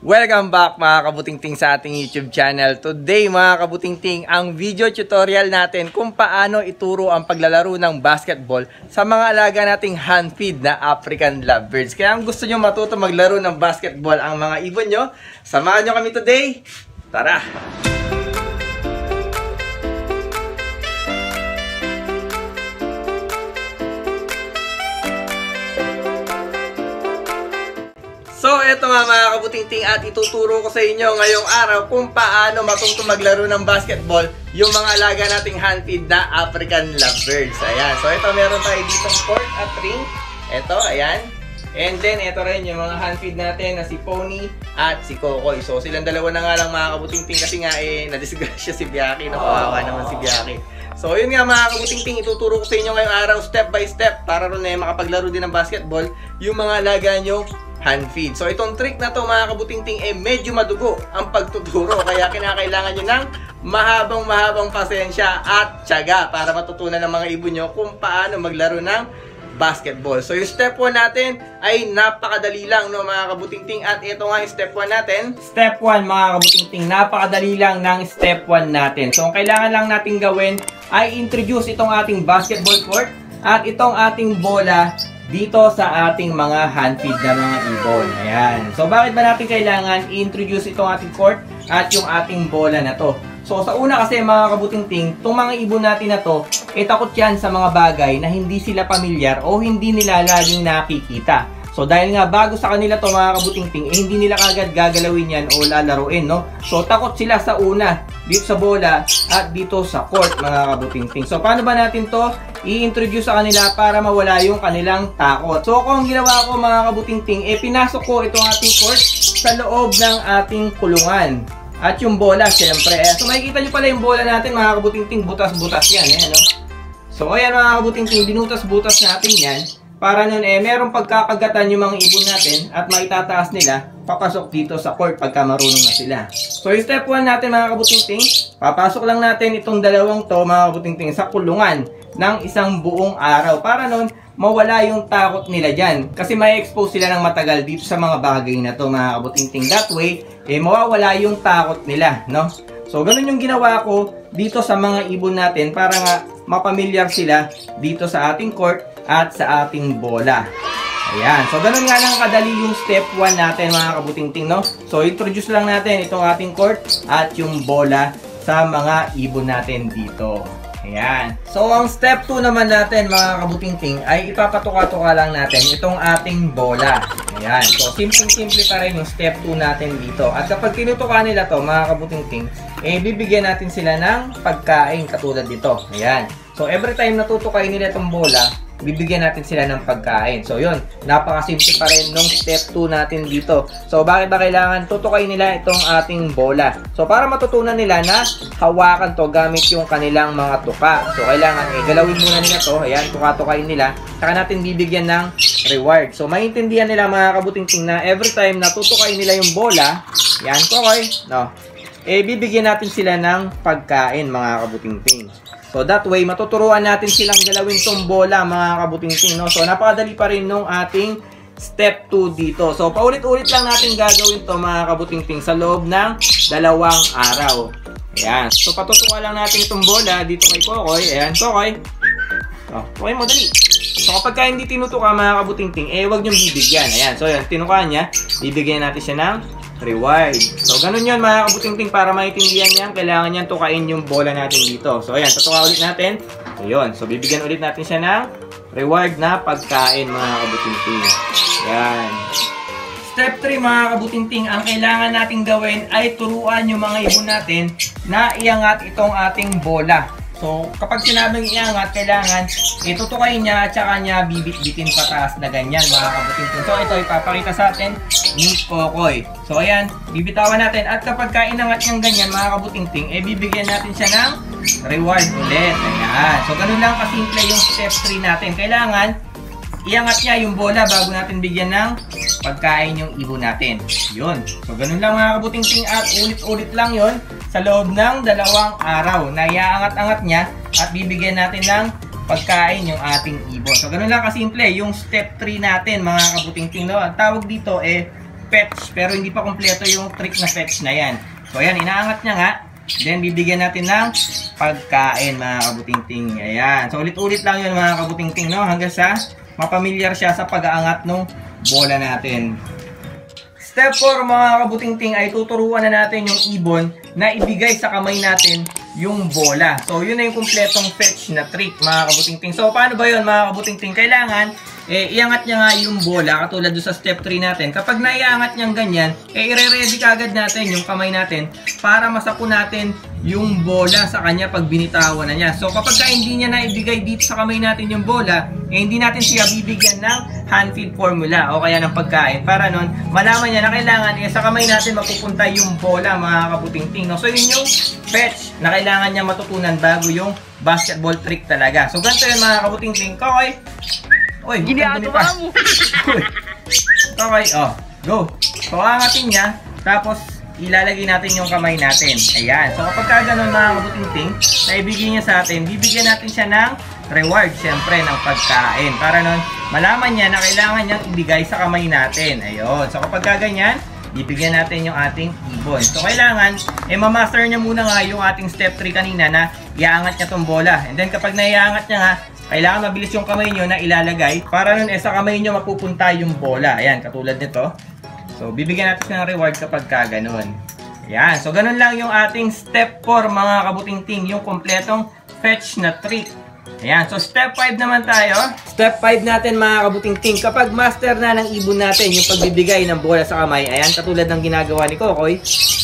Welcome back mga kabutingting sa ating YouTube channel. Today mga kabutingting, ang video tutorial natin kung paano ituro ang paglalaro ng basketball sa mga alaga nating hand-feed na African lovebirds. Kaya kung gusto nyo matuto maglaro ng basketball ang mga ibon nyo, samahan nyo kami today. Tara! So, eto nga mga kabutingting at ituturo ko sa inyo ngayong araw kung paano matutong maglaro ng basketball yung mga alaga nating hand-feed na African lovebirds. Ayan. So, ito meron tayo ditong court at ring. Ito, ayan. And then, ito rin yung mga hand-feed natin na si Pony at si Kokoy. So, silang dalawa na nga lang mga kabutingting kasi nga nadisgrasya si Biaki. Nakawawa naman si Biaki. So, yun nga mga kabutingting, ituturo ko sa inyo ngayong araw step by step para rin makapaglaro din ng basketball yung mga alaga nyo hand-feed. So, itong trick na to mga kabutingting medyo madugo ang pagtuturo. Kaya kinakailangan nyo ng mahabang pasensya at tiyaga para matutunan ng mga ibon nyo kung paano maglaro ng basketball. So, yung step 1 natin ay napakadali lang, no, mga kabutingting. At ito nga yung step 1 natin. Step 1 mga kabutingting, napakadali lang ng step 1 natin. So, ang kailangan lang natin gawin ay introduce itong ating basketball court at itong ating bola dito sa ating mga hand-feed na mga ibon. Ayan. So, bakit ba natin kailangan i-introduce itong ating court at yung ating bola na to? So, sa una kasi mga kabutingting, itong mga ibon natin na to, takot yan sa mga bagay na hindi sila pamilyar o hindi nila laging nakikita. So, dahil nga bago sa kanila to mga kabutingting, hindi nila kagad gagalawin yan o lalaruin, no? So, takot sila sa una, dito sa bola at dito sa court mga kabutingting. So, paano ba natin to i-introduce sa kanila para mawala yung kanilang takot? So, kung ginawa ko mga kabutingting, pinasok ko itong ating court sa loob ng ating kulungan. At yung bola, syempre. So, makikita nyo pala yung bola natin mga kabutingting, butas-butas yan. Ayan, no? So, ayan mga kabutingting, binutas-butas natin yan. Para nun merong pagkakagatan yung mga ibon natin at maitataas nila papasok dito sa court pagka marunong na sila. So, yung step 1 natin mga kabutingting, papasok lang natin itong dalawang to mga kabutingting sa kulungan ng isang buong araw. Para nun, mawala yung takot nila dyan. Kasi may expose sila ng matagal dito sa mga bagay na to mga kabutingting. That way, mawawala yung takot nila, no? So, ganun yung ginawa ko dito sa mga ibon natin para nga mapamilyar sila dito sa ating court at sa ating bola. Ayan. So, ganun nga lang kadali yung step 1 natin mga kabutingting, no? So, introduce lang natin itong ating court at yung bola sa mga ibon natin dito. Ayan. So, ang step 2 naman natin mga kabutingting ay ipapatuka-tuka lang natin itong ating bola. Ayan. So, simple-simple pa rin yung step 2 natin dito. At kapag tinutuka nila to mga kabutingting, bibigyan natin sila ng pagkain katulad dito. Ayan. So, every time natutukain nila itong bola, bibigyan natin sila ng pagkain. So, yun. Napakasimple pa rin nung step 2 natin dito. So, bakit ba kailangan tutukain nila itong ating bola? So, para matutunan nila na hawakan to gamit yung kanilang mga tuka. So, kailangan galawin muna nila to. Ayan, tuka-tukain nila. Saka natin bibigyan ng reward. So, maintindihan nila mga kabutingting na every time na tutukain nila yung bola, yan, Kokoy, no? Bibigyan natin sila ng pagkain mga kabutingting. So, that way, matuturuan natin silang galawin tong bola, mga kabutingting, no? So, napakadali pa rin nung ating step 2 dito. So, paulit-ulit lang natin gagawin to mga kabutingting, sa loob ng 2 araw. Ayan. So, patutuwa lang natin itong bola dito kay Kokoy. Ayan, Kokoy. Oh, Kokoy mo, dali. So, kapag hindi tinutuka, mga kabutingting, huwag niyong bibigyan. Ayan. So, yan, tinuka niya. Bibigyan natin siya ng reward. So, ganun yun mga kabutingting, para maintindihan niyan, kailangan niyan tukain yung bola natin dito. So, ayan, tutuka ulit natin. Ayun. So, bibigyan ulit natin siya ng reward na pagkain mga kabutingting. Ayan. Step 3 mga kabutingting, ang kailangan nating gawin ay turuan yung mga ibon natin na iangat itong ating bola. So, kapag sinabing iangat, kailangan itutukayin niya at saka niya bibit-bitin pataas na ganyan mga kabutingting. So, ito ipapakita sa atin ni Kokoy. So, ayan, bibitawan natin. At kapag inangat niyang ganyan mga kabutingting, bibigyan natin siya ng reward ulit. Ayan. So, ganun lang kasimple yung step 3 natin. Kailangan iangat niya yung bola bago natin bigyan ng pagkain yung ibon natin. Yun. So, ganun lang mga kabutingting at ulit-ulit lang yun sa loob ng 2 araw na iaangat-angat niya at bibigyan natin ng pagkain yung ating ibon. So, ganun lang kasimple yung step 3 natin mga kabutingting, no? Ang tawag dito fetch, pero hindi pa kompleto yung trick na fetch na yan. So ayan, inaangat niya nga. Then bibigyan natin ng pagkain mga kabutingting. Ayan. So ulit-ulit lang yun mga kabutingting, no? Hanggang sa mapamilyar siya sa pag-aangat ng bola natin. Step 4 mga kabutingting ay tuturuan na natin yung ibon na ibigay sa kamay natin yung bola. So yun na yung kumpletong fetch na trick mga kabutingting. So paano ba yun mga kabutingting? Kailangan iangat niya nga yung bola katulad doon sa step 3 natin. Kapag naiangat niyang ganyan, ire-ready kagad natin yung kamay natin para masapo natin yung bola sa kanya pag binitawan na niya. So kapag hindi niya na ibigay dito sa kamay natin yung bola, hindi natin siya bibigyan ng hand feed formula o kaya ng pagkain para nun malaman niya na kailangan sa kamay natin mapupunta yung bola mga kabutingting. No? So yun yung fetch na kailangan niya matutunan bago yung basketball trick talaga. So ganito yun mga kabutingting. Okay. Uy, ginagawa mo. Okay, go. So, angatin niya, tapos ilalagay natin yung kamay natin. Ayan. So, kapag gano'n mga kabutingting, na ibigay niya sa atin, bibigyan natin siya ng reward, syempre, ng pagkain. Para nun, malaman niya na kailangan niyang ibigay sa kamay natin. Ayun. So, kapag ganyan, bibigyan natin yung ating ibon. So, kailangan, mamaster niya muna nga yung ating step 3 kanina na iaangat niya tong bola. And then, kapag naiangat niya nga, kailangan mabilis yung kamay nyo na ilalagay para nun sa kamay nyo mapupunta yung bola. Ayan, katulad nito. So, bibigyan natin siya ng reward kapag ganun. Ayan, so ganun lang yung ating step 4 mga kabutingting, yung kompletong fetch na trick. Ayan, so step 5 naman tayo. Step 5 natin mga kabutingting, kapag master na ng ibon natin yung pagbibigay ng bola sa kamay, ayan, katulad ng ginagawa ni Kokoy,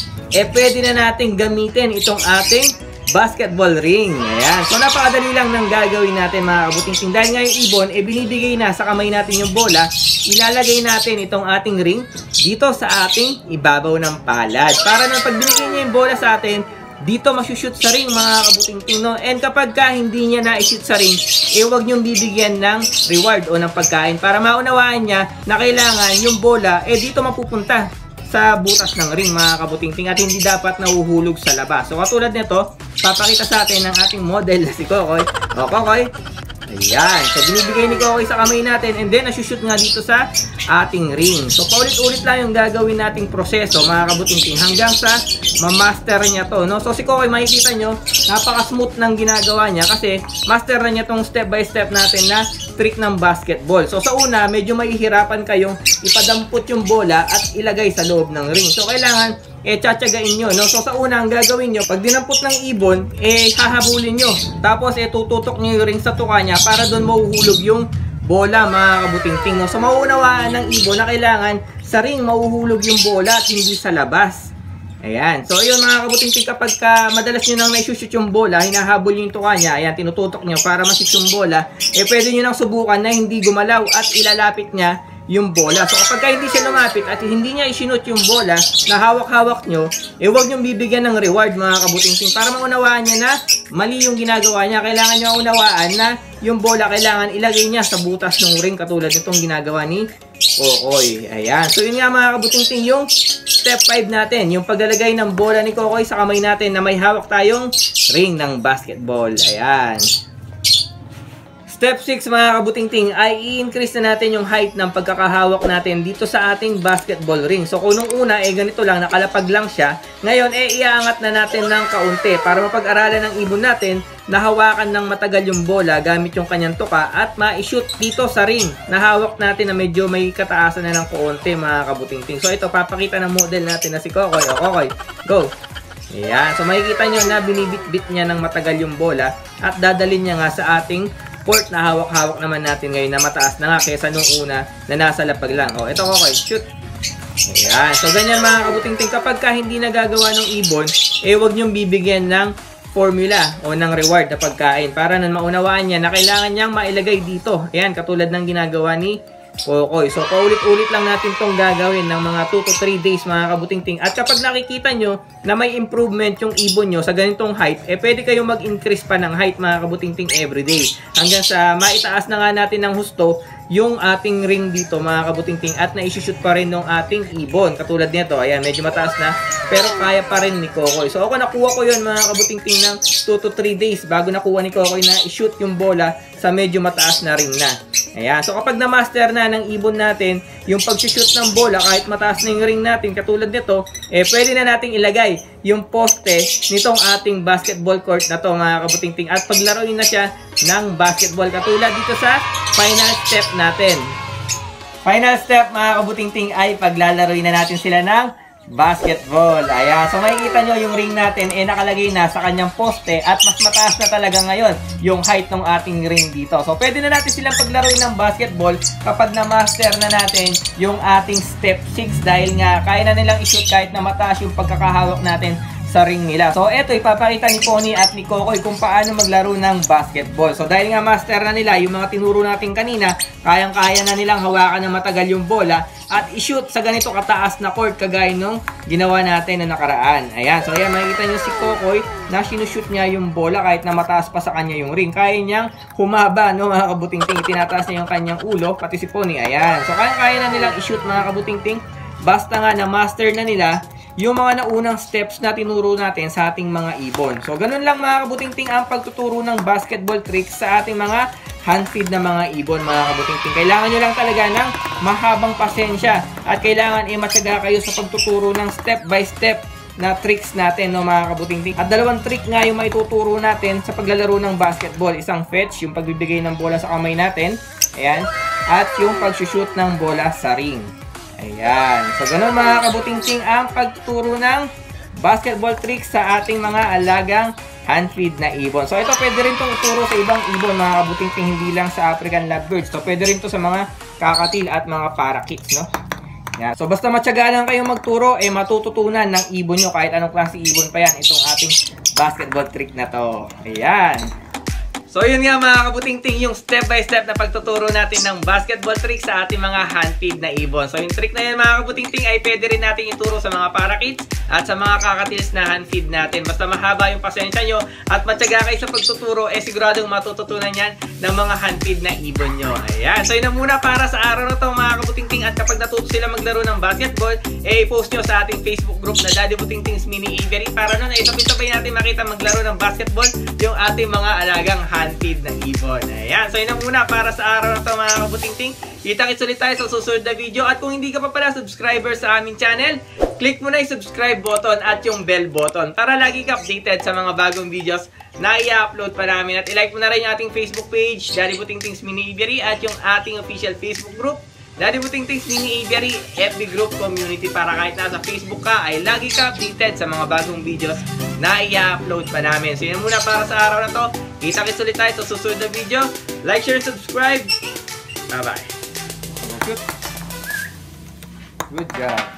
pwede na natin gamitin itong ating basketball ring. Ayan. So, napakadali lang ng gagawin natin mga kabutingting. Dahil nga yung ibon, binibigay na sa kamay natin yung bola, ilalagay natin itong ating ring dito sa ating ibabaw ng palad. Para nang pag binigay niya yung bola sa atin, dito masushoot sa ring mga kabutingting. No? And kapag hindi niya na-shoot sa ring, huwag niyong bibigyan ng reward o ng pagkain para maunawaan niya na kailangan yung bola, dito mapupunta sa butas ng ring mga kabutingting at hindi dapat nahuhulog sa labas. So katulad nito, papakita sa atin ng ating model na si Kokoy. O Kokoy, ayan. So binibigay ni Kokoy sa kamay natin and then nasushoot nga dito sa ating ring. So paulit-ulit lang yung gagawin nating proseso mga kabutingting hanggang sa ma-master niya to. No? So si Kokoy makikita nyo, napaka-smooth ng ginagawa niya kasi master na niya tong step by step natin na trick ng basketball. So sa una, medyo mahihirapan kayong ipadampot yung bola at ilagay sa loob ng ring. So kailangan tsatsagain nyo. No? So sa una, ang gagawin nyo, pag dinampot ng ibon, hahabulin nyo. Tapos tututok nyo yung ring sa tuka niya para doon mahuhulog yung bola mga kabutingting. No? So mauunawaan ng ibon na kailangan sa ring mahuhulog yung bola at hindi sa labas. Ayan. So, ayun mga kabutingting, kapag madalas nyo nang naisushoot yung bola, hinahabol nyo yung tuka niya, ayan, tinututok nyo para mashoot yung bola, pwede nyo nang subukan na hindi gumalaw at ilalapit niya yung bola. So, kapag hindi siya lumapit at hindi niya isinut yung bola na hawak-hawak nyo, huwag nyo bibigyan ng reward mga kabutingting para maunawaan niya na mali yung ginagawa niya. Kailangan nyo maunawaan na yung bola kailangan ilagay niya sa butas ng ring katulad nitong ginagawa ni Kokoy. Ayan. So, yun nga mga kabutingting yung step 5 natin. Yung paglalagay ng bola ni Kokoy sa kamay natin na may hawak tayong ring ng basketball. Ayan. Step 6 mga kabutingting ay i-increase na natin yung height ng pagkakahawak natin dito sa ating basketball ring. So kung nung una ganito lang, nakalapag lang siya. Ngayon iaangat na natin ng kaunti para mapag-aralan ng ibon natin na hawakan ng matagal yung bola gamit yung kanyang tuka at ma-shoot dito sa ring na hawak natin na medyo may kataasan na ng kaunti mga kabutingting. So ito, papakita ng model natin na si Kokoy. O Kokoy, go! Ayan. So makikita nyo na binibit-bit niya ng matagal yung bola at dadalhin niya nga sa ating court na hawak-hawak naman natin ngayon na mataas na nga kaysa nung una na nasa lapag lang. O, ito Kokoy, shoot! Ayan. So, ganyan mga kabutingting. Kapag hindi nagagawa ng ibon, huwag niyong bibigyan ng formula o ng reward na pagkain para nang maunawaan niya na kailangan niyang mailagay dito. Ayan, katulad ng ginagawa ni Kokoy. So, paulit-ulit lang natin itong gagawin ng mga 2 to 3 days mga kabutingting. At kapag nakikita nyo na may improvement yung ibon nyo sa ganitong height, pwede kayong mag-increase pa ng height mga kabutingting everyday. Hanggang sa maitaas na nga natin ng husto yung ating ring dito mga kabutingting at na-shoot pa rin ng ating ibon. Katulad nito, ayan, medyo mataas na pero kaya pa rin ni Kokoy. So, ako nakuha ko yun mga kabutingting ng 2 to 3 days bago nakuha ni Kokoy na i-shoot yung bola sa medyo mataas na ring na. Ayan. So kapag na-master na ng ibon natin yung pag-shoot ng bola kahit mataas na yung ring natin katulad nito, pwede na nating ilagay yung poste nitong ating basketball court na to mga kabutingting at paglaruin na siya ng basketball katulad dito sa final step natin. Final step mga kabutingting ay paglalaroin na natin sila ng basketball. Ayan. So makikita nyo yung ring natin nakalagay na sa kanyang poste at mas mataas na talaga ngayon yung height ng ating ring dito. So pwede na natin silang paglaruin ng basketball kapag na-master na natin yung ating step 6 dahil nga kaya na nilang i-shoot kahit na mataas yung pagkakahawak natin sa ring nila. So eto ipapakita ni Pony at ni Kokoy kung paano maglaro ng basketball. So dahil nga master na nila yung mga tinuro natin kanina, kayang-kaya na nilang hawakan ng matagal yung bola at i-shoot sa ganito kataas na court kagaya nung ginawa natin na nakaraan. Ayan. So ayan, makikita nyo si Kokoy na sinushoot niya yung bola kahit na mataas pa sa kanya yung ring. Kaya niyang humaba, no mga kabutingting. Itinataas niya yung kanyang ulo, pati si Pony. Ayan. So kaya na nilang i-shoot mga kabutingting. Basta nga na master na nila yung mga naunang steps na tinuro natin sa ating mga ibon. So, ganun lang mga kabutingting ang pagtuturo ng basketball tricks sa ating mga hand-feed na mga ibon mga kabutingting. Kailangan nyo lang talaga ng mahabang pasensya at kailangan matyaga kayo sa pagtuturo ng step by step na tricks natin no mga kabutingting. At dalawang trick nga yung maituturo natin sa paglalaro ng basketball. Isang fetch, yung pagbibigay ng bola sa kamay natin. Ayan. At yung pag-shoot ng bola sa ring. Ayan. So, ganun mga kabutingting ang pagturo ng basketball tricks sa ating mga alagang hand-feed na ibon. So, ito pwede rin itong ituro sa ibang ibon mga kabutingting, hindi lang sa African lovebirds. So, pwede rin ito sa mga kakatil at mga parakeets, no? Ayan. So, basta matyaga lang kayong magturo, matututunan ng ibon nyo kahit anong klase ibon pa yan itong ating basketball trick na to. Ayan. So yun nga mga kabutingting yung step by step na pagtuturo natin ng basketball trick sa ating mga hand-feed na ibon. So yung trick na yan mga kabutingting ay pwede rin natin ituro sa mga parakeets at sa mga kakatils na hand-feed natin. Basta mahaba yung pasensya nyo at matyaga kayo sa pagtuturo, siguradong matututunan yan ng mga hand-feed na ibon nyo. Ayan. So yun na muna para sa araw na to mga kabutingting at kapag natuto sila maglaro ng basketball, post nyo sa ating Facebook group na Daddy Butingting's Mini Aviary para nun ay sabay-sabay natin makita maglaro ng basketball yung ating mga alagang hand-feed na ibon. Ayan. So yun na muna para sa araw na to mga kabutingting. Kita-kits ulit tayo sa susunod na video at kung hindi ka pa pala subscriber sa aming channel, click mo na yung subscribe button at yung bell button para lagi ka updated sa mga bagong videos na i-upload pa namin. At i-like mo na rin yung ating Facebook page, Daddy Butingting's Mini Aviary at yung ating official Facebook group, Daddy Butingting's Mini Aviary FB Group Community para kahit nasa Facebook ka ay lagi ka updated sa mga bagong videos na i-upload pa namin. So yun muna para sa araw na to. Kita-kits ulit tayo sa susunod na video. Like, share, subscribe. Bye-bye. Good job.